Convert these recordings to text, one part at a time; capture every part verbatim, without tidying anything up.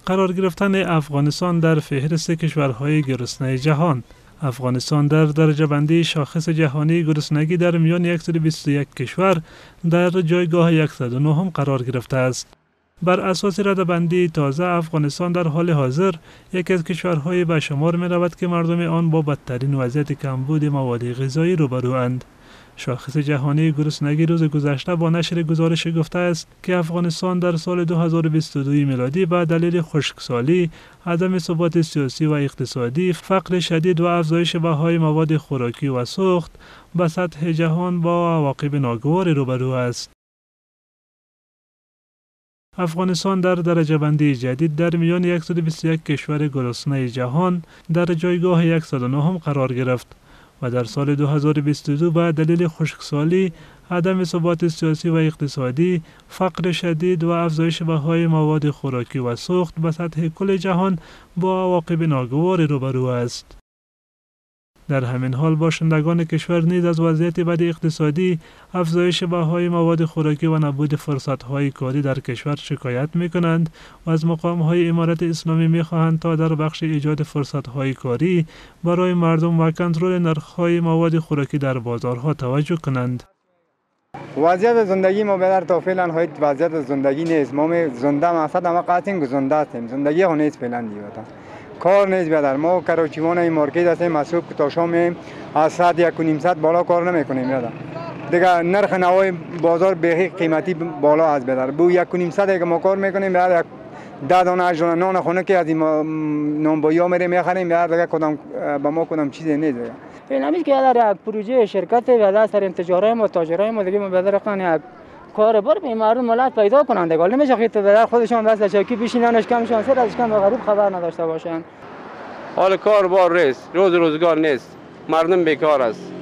قرار گرفتن افغانستان در فهرست کشورهای گرسنه جهان. افغانستان در درجه بندی شاخص جهانی گرسنگی در میان صد و بیست و یک کشور در جایگاه صد و نه هم قرار گرفته است. بر اساس رده‌بندی تازه افغانستان در حال حاضر یکی از کشورهای به شمار می رود که مردم آن با بدترین وضعیت کمبود مواد غذایی روبروند. شاخص جهانی گرسنگی روز گذشته با نشر گزارش گفته است که افغانستان در سال دو هزار و بیست و دو میلادی به دلیل خشکسالی، عدم ثبات سیاسی و اقتصادی، فقر شدید و افزایش بهای مواد خوراکی و سوخت به سطح جهان با عواقب ناگوار روبرو است. افغانستان در درجه بندی جدید در میان صد و بیست و یک کشور گرسنه جهان در جایگاه صد و نه هم قرار گرفت و در سال دو هزار و بیست و دو به دلیل خشکسالی، عدم ثبات سیاسی و اقتصادی، فقر شدید و افزایش بهای مواد خوراکی و سوخت به سطح کل جهان با عواقب ناگوار روبرو است. در همین حال باشندگان کشور نیز از وضعیت بد اقتصادی، افزایش بهای مواد خوراکی و نبود فرصت‌های کاری در کشور شکایت می‌کنند و از مقام‌های امارت اسلامی می‌خواهند تا در بخش ایجاد فرصت‌های کاری برای مردم و کنترل نرخ‌های مواد خوراکی در بازارها توجه کنند. وضعیت زندگی ما بدر تا فعلا هیچ وضعیت زندگی نیست. ما زنده مقصد ما قاطین زنده هستیم. زندگی خو نیست فعلا دیوتا. کار نیست بدر ما کراچیوان این مارکت هستیم، از صبح تا شام از ساعت یک و نیم ساعت بالا کار نمیکنیم بدر. دیگه نرخ نوای بازار به قیمتی بالا از بدر. بو یک و نیم ساعت که ما کار میکنیم بدر ده دانه اجر نان خونه که از این نانبایا میریم میخریم بدر دیگه کدام با ما کدام چیزی نیست. فعلا میگه که در پروژه شرکت بدر سر انتجارای ما تاجرای ما دیگه ما بدر خانه کار بر به مردم ملت پیدا کنند دیگه نمیشه که بدر خودشون دست چاکی بشیننش کمشون سر از کم غریب خبر نداشته باشن. حال کار بار نیست، روز روزگار نیست، مردم بیکار است.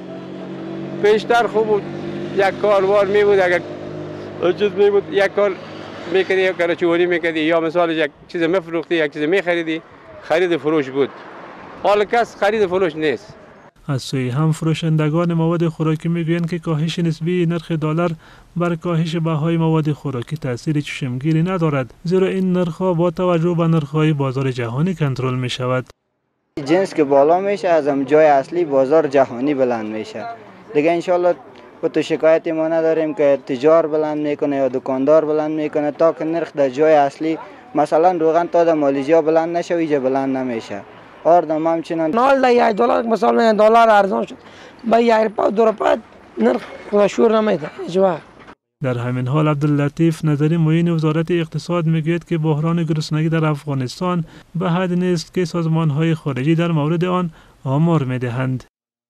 پیشتر خوب بود، یک کار بار می بود، اگر چیز می بود یک کار میکردی یا کارچوانی میکردی یا مثال یک چیز میفروختی یک چیز میخریدی، خرید فروش بود. حال کس خرید فروش نیست. از سوی هم فروشندگان مواد خوراکی میگویند که کاهش نسبی نرخ دلار بر کاهش بهای مواد خوراکی تأثیر چشمگیری ندارد، زیرا این نرخ‌ها با توجه به نرخ‌های بازار جهانی کنترل می شود. جنس که بالا میشه از هم جای اصلی بازار جهانی بلند میشه. دیگه انشالله با تو شکایتی ما نداریم که تجار بلند میکنه یا دکاندار بلند میکنه تا که نرخ در جای اصلی مثلا روغن تا در مالیزیا بلند نشه و اینجا بلند نمیشه. آردم همچنان نال در یک دلار مثلا دلار ارزان شد با یک روپا دو روپا نرخ خودشور نمیده اجوا. در همین حال عبداللطیف نظری معین وزارت اقتصاد میگوید که بحران گرسنگی در افغانستان به حد نیست که سازمان‌های خارجی در مورد آن آمار میدهند.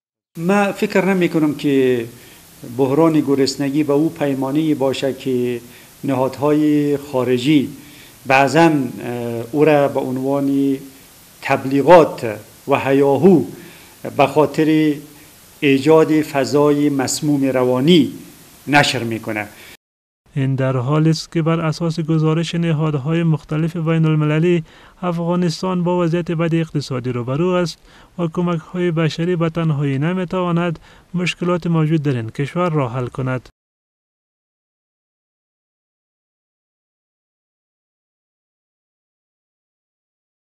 من فکر نمی کنم که بحران گرسنگی به او پیمانی باشه که نهادهای خارجی بعضاً او را به عنوان تبلیغات و هیاهو به خاطر ایجاد فضای مسموم روانی نشر میکنه. این در حالی است که بر اساس گزارش نهادهای مختلف بین المللی افغانستان با وضعیت بد اقتصادی روبرو است و کمک‌های بشری به تنهایی نمیتواند مشکلات موجود در این کشور را حل کند.